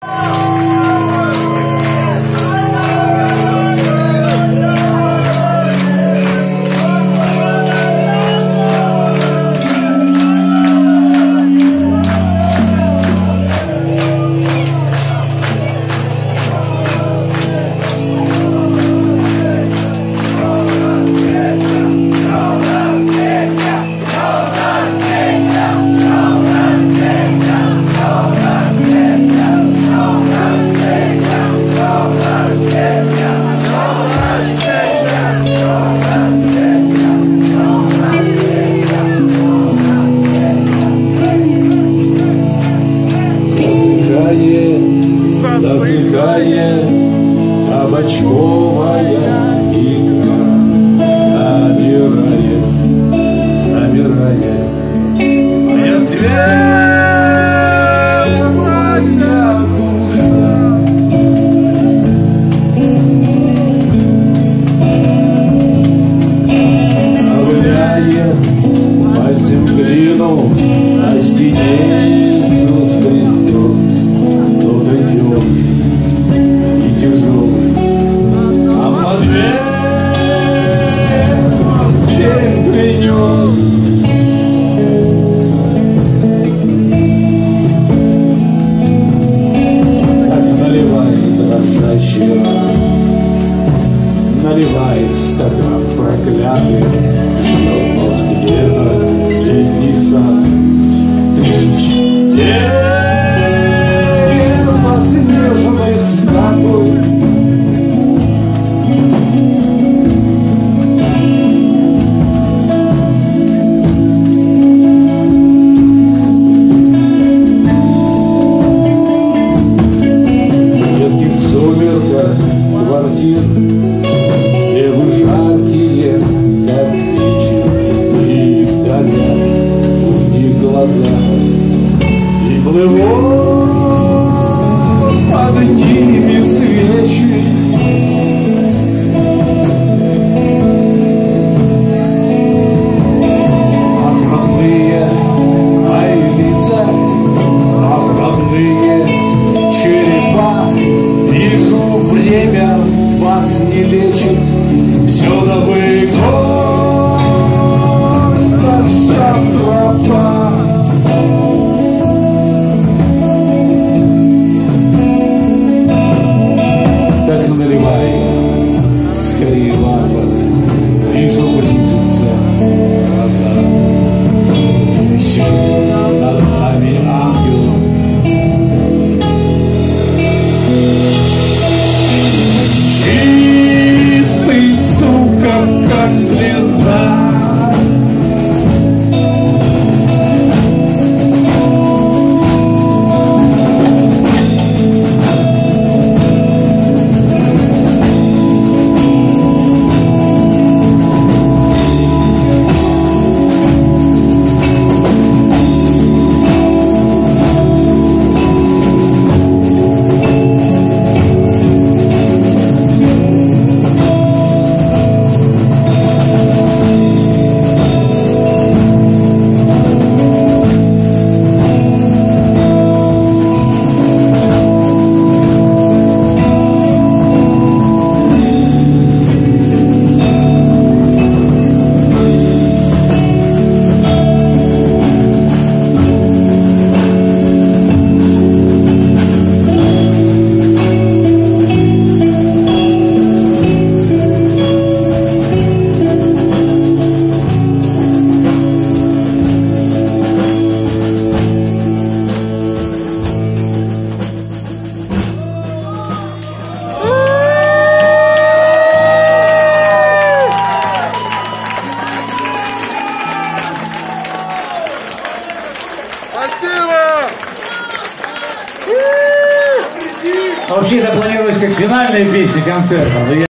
Засыхает кабачковая икра, замирает моя светлая душа. Ковыляет по землину на стене Иисус Христос. Кто-то темный и тяжелый, а под ветром всех принес. Так наливает дрожащий ран, наливает стакан проклятый, ждет нас где-то летний сад. Тысячи лет заснеженных статуй. В редких сумерках квартир, где вы жаркие, как печи, и горят у них глаза, и плывут под ними свечи. Ах, родные мои лица, ах, родные черепа, вижу, время вас не лечит, все новый год, наша тропа. Скорее, варвары, вижу, близится гроза. Висит над нами ангел. Чистый, сука, как слеза. Вообще это планировалось как финальная песня концерта.